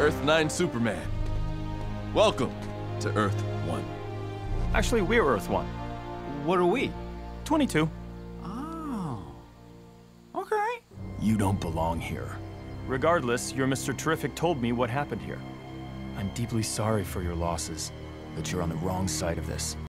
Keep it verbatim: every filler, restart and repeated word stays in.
Earth nine Superman. Welcome to Earth one. Actually, we're Earth one. What are we? twenty-two. Oh. Okay. You don't belong here. Regardless, your Mister Terrific told me what happened here. I'm deeply sorry for your losses, but you're on the wrong side of this.